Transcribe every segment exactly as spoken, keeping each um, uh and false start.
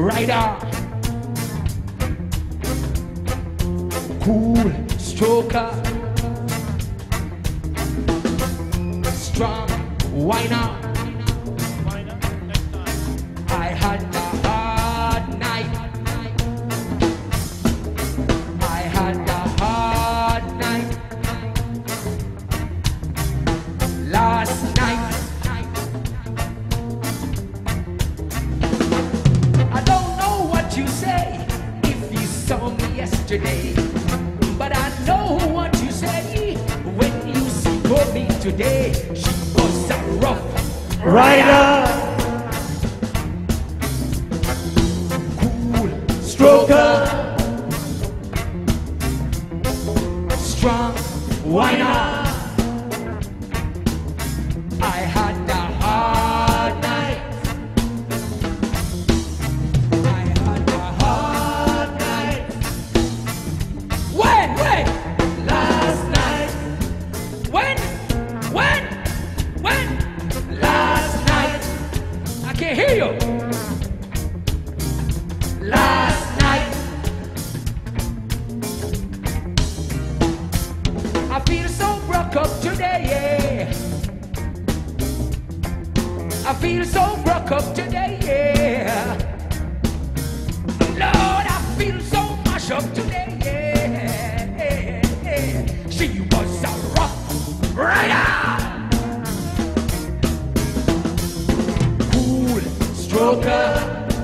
rider, cool stroker, strong whiner. I had a hard night. I had a hard night last night. I don't know what you say if you saw me yesterday, but I know what you say when you see me today. She was a rough rider, stroker, strong whiner. I had a hard night. I had a hard night. When? When? Last night. When? When? When? Last night. I can't hear you. Last night. I feel so broke up today, yeah. I feel so broke up today, yeah. Lord, I feel so mashed up today, yeah. She was a rough rider, cool stroker,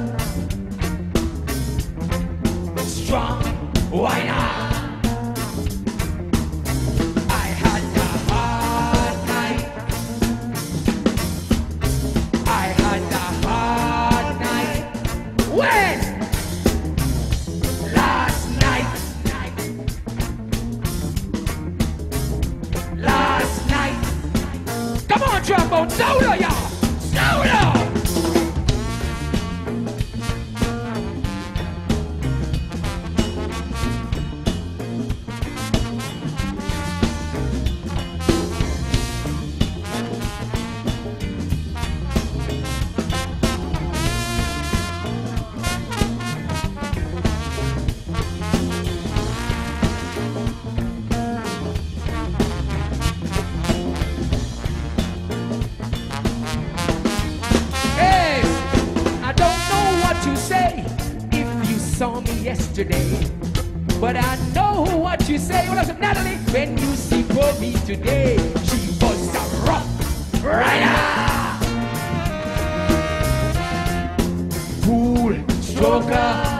strong whiner. I had a hard night. I had a hard night. When? Last night. Last night. Come on, trombone solo, y'all. Solo. Saw me yesterday, but I know what you say. What up, Natalie? When you see for me today, she was a rough rider, cool stroker,